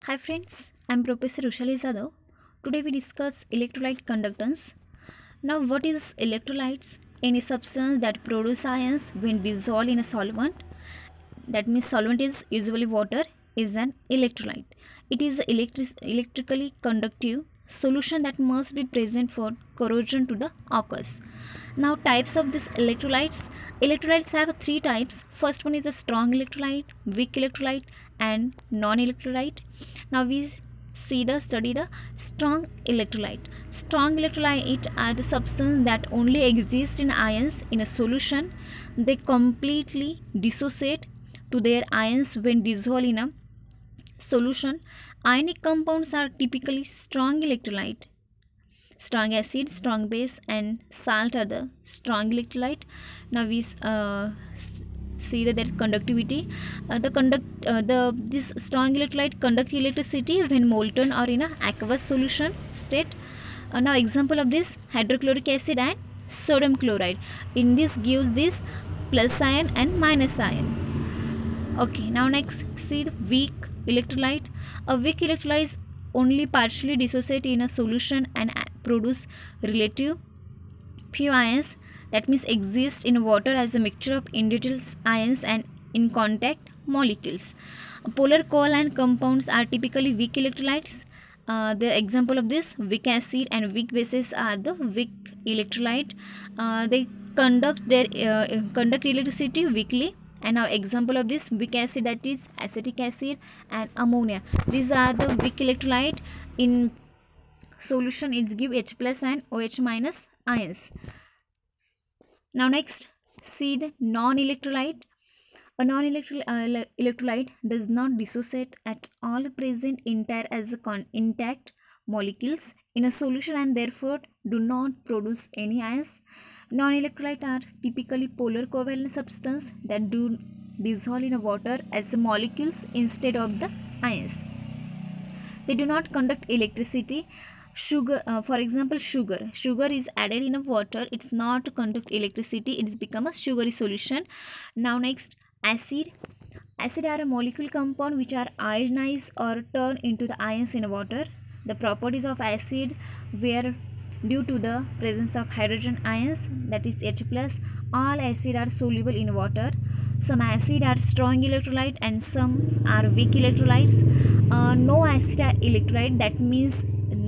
Hi friends, I'm Professor Ushali Zadav. Today we discuss electrolyte conductance. Now what is electrolytes? Any substance that produce ions when dissolved in a solvent. That means solvent is usually water is an electrolyte. It is electrically conductive solution that must be present for corrosion to the occurs. Now types of these electrolytes. Electrolytes have three types. First one is a strong electrolyte, weak electrolyte and non-electrolyte. Now we study the strong electrolyte. Strong electrolyte are the substances that only exist in ions in a solution. They completely dissociate to their ions when dissolved in a solution. Ionic compounds are typically strong electrolyte. Strong acid, strong base and salt are the strong electrolyte. Now we see that their conductivity. This strong electrolyte conduct electricity when molten or in a aqueous solution state. Now example of this hydrochloric acid and sodium chloride. In this gives this plus ion and minus ion. Okay, now next see the weak electrolyte. A weak electrolyte only partially dissociate in a solution and produce relative few ions, that means exist in water as a mixture of individual ions and in contact molecules. Polar covalent compounds are typically weak electrolytes. The example of this weak acid and weak bases are the weak electrolyte. They conduct electricity weakly. And now example of this weak acid, that is acetic acid and ammonia. These are the weak electrolyte. In solution it give H plus and OH minus ions. Now next see the non-electrolyte. A non-electrolyte does not dissociate at all, present entire as intact molecules in a solution and therefore do not produce any ions. Non-electrolyte are typically polar covalent substances that do dissolve in water as molecules instead of the ions. They do not conduct electricity. Sugar, for example, sugar is added in a water. It's not to conduct electricity. It's become a sugary solution. Now next acid. Acid are a molecule compound which are ionized or turned into the ions in water. The properties of acid were due to the presence of hydrogen ions, that is H plus. All acid are soluble in water. Some acid are strong electrolyte and some are weak electrolytes. No acid are electrolyte, that means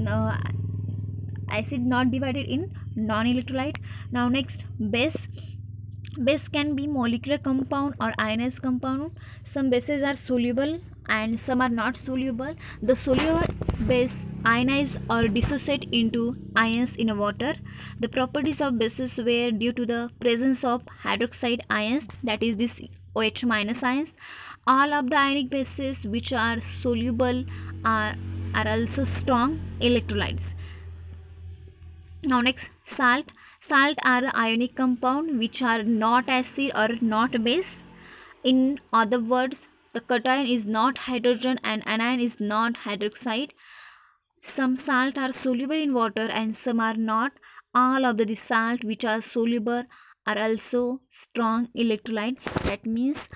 acid not divided in non-electrolyte. Now next base. Base can be molecular compound or ionized compound. Some bases are soluble and some are not soluble. The soluble base ionize or dissociate into ions in water. The properties of bases were due to the presence of hydroxide ions, that is this OH minus ions. All of the ionic bases which are soluble are also strong electrolytes. Now next salt. Salt are ionic compound which are not acid or not base. In other words, the cation is not hydrogen and anion is not hydroxide. Some salt are soluble in water and some are not. All of the salt which are soluble are also strong electrolyte. That means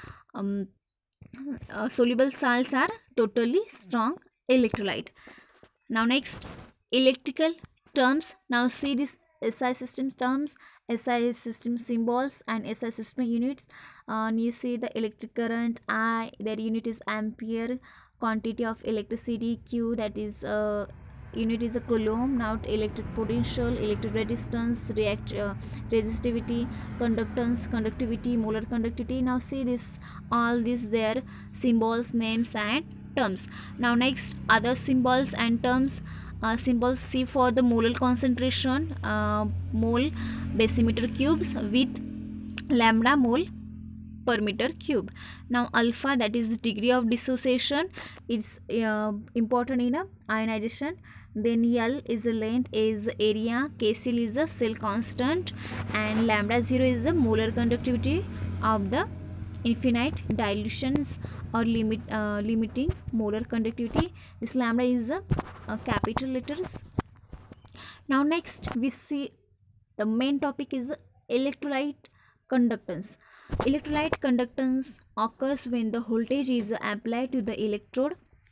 soluble salts are totally strong electrolyte. Now next electrical terms. Now see this SI system terms, SI system symbols and SI system units. You see the electric current I, their unit is ampere. Quantity of electricity Q, that is unit is a coulomb. Now electric potential, electric resistance, resistivity, conductance, conductivity, molar conductivity. Now see this, all these their symbols, names and terms. Now next other symbols and terms. Symbols C for the molar concentration, mole decimeter cubes with lambda mole per meter cube. Now alpha, that is the degree of dissociation. It's important in a ionization. Then L is the length, A is the area, Kcl is the cell constant and lambda 0 is the molar conductivity of the infinite dilutions or limiting molar conductivity. This lambda is a capital letters. Now next we see the main topic is electrolyte conductance. Electrolyte conductance occurs when the voltage is applied to the electrode.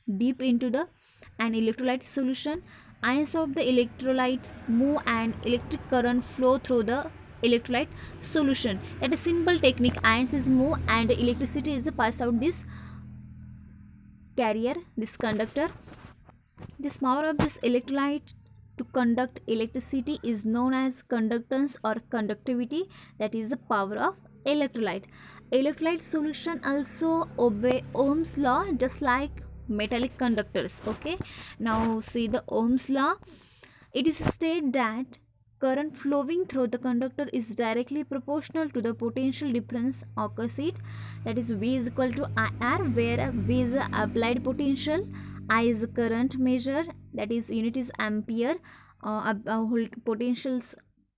deep into an electrolyte solution. Ions of the electrolytes move and electric current flow through the electrolyte solution. That is simple technique. Ions is move and electricity is passed out this carrier, this conductor. This power of this electrolyte to conduct electricity is known as conductance or conductivity. That is the power of electrolyte. Electrolyte solution also obey Ohm's law just like metallic conductors. Okay, now see the Ohm's law. It is stated that current flowing through the conductor is directly proportional to the potential difference occurs it. That is V is equal to IR, where V is the applied potential, I is the current measure, that is unit is ampere, potentials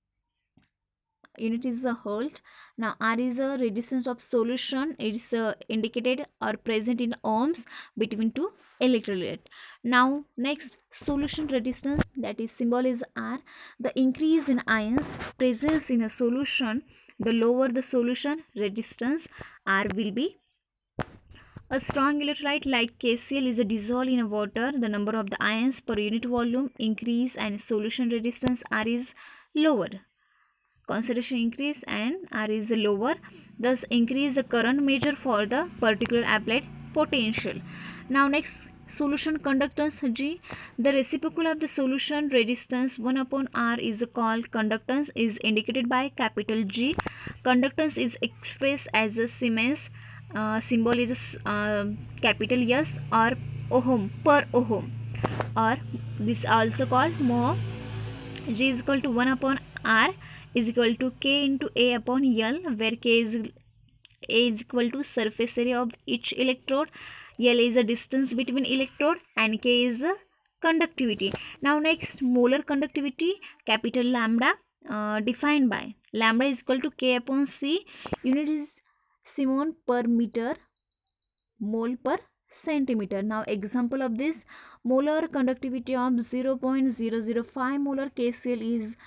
unit is a volt. Now R is a resistance of solution. It is indicated or present in ohms between two electrolyte. Now next, solution resistance, that is symbol is R. The increase in ions presence in a solution, the lower the solution resistance, R will be. A strong electrolyte like KCl is dissolved in water. The number of the ions per unit volume increase and solution resistance R is lower. Concentration increase and R is lower, thus increase the current measure for the particular applied potential. Now next, solution conductance G. The reciprocal of the solution resistance 1 upon R is called conductance, is indicated by capital G. Conductance is expressed as a Siemens, symbol is capital S, or ohm, per ohm, or this also called mho. G is equal to 1 upon R is equal to K into A upon L, where A is equal to surface area of each electrode, L is the distance between electrode, and K is the conductivity. Now next, molar conductivity, capital lambda, defined by lambda is equal to K upon C, unit is Siemens per meter, mole per centimeter. Now example of this, molar conductivity of 0.005 molar KCl is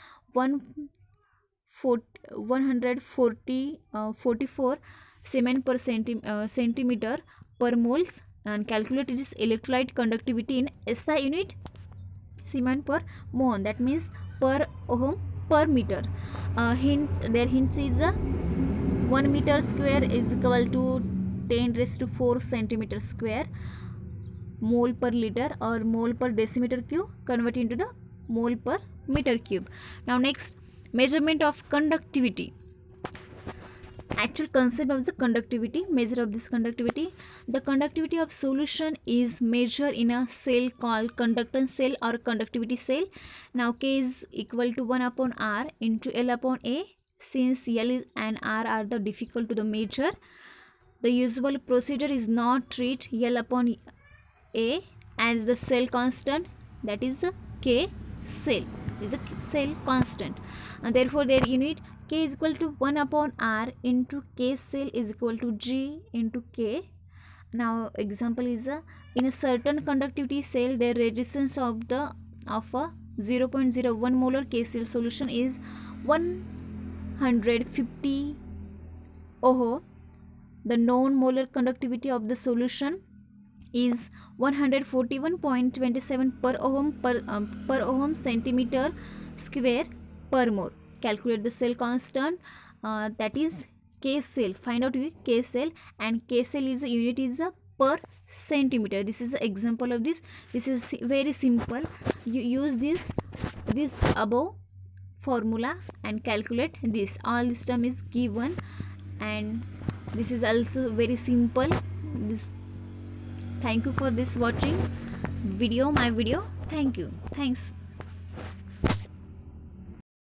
144 Siemens per centimeter per moles, and calculate this electrolyte conductivity in SI unit, Siemens per mho, that means per ohm per meter. Their hint is 1 meter square is equal to 10 raised to 4 centimeter square. Mole per liter or mole per decimeter cube, convert into the mole per meter cube. Now next, measurement of conductivity. Actual concept of the conductivity, measure of this conductivity. The conductivity of solution is measured in a cell called conductance cell or conductivity cell. Now K is equal to 1 upon R into L upon A. Since L and R are the difficult to the measure, the usual procedure is not treat L upon A as the cell constant, that is the K cell is a cell constant, and therefore their unit K is equal to 1 upon R into K cell is equal to G into K. Now example is in a certain conductivity cell, their resistance of a 0.01 molar K cell solution is 150 ohm. The known molar conductivity of the solution is 141.27 per ohm centimeter square per mole. Calculate the cell constant, that is K cell. Find out K cell, and K cell is a unit is a per centimeter. This is an example of this. This is very simple. You use this above formula and calculate this. All this term is given, and this is also very simple. Thank you for this watching my video. Thank you. Thanks.